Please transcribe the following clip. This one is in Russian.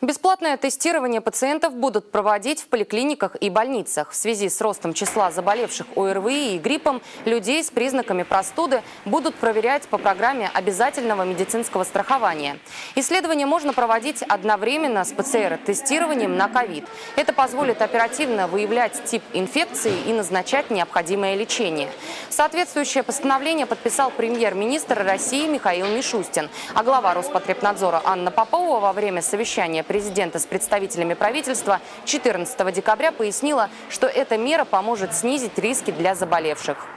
Бесплатное тестирование пациентов будут проводить в поликлиниках и больницах. В связи с ростом числа заболевших ОРВИ и гриппом людей с признаками простуды будут проверять по программе обязательного медицинского страхования. Исследование можно проводить одновременно с ПЦР-тестированием на ковид. Это позволит оперативно выявлять тип инфекции и назначать необходимое лечение. Соответствующее постановление подписал премьер-министр России Михаил Мишустин, а глава Роспотребнадзора Анна Попова во время совещания президента с представителями правительства 14 декабря пояснила, что эта мера поможет снизить риски для заболевших.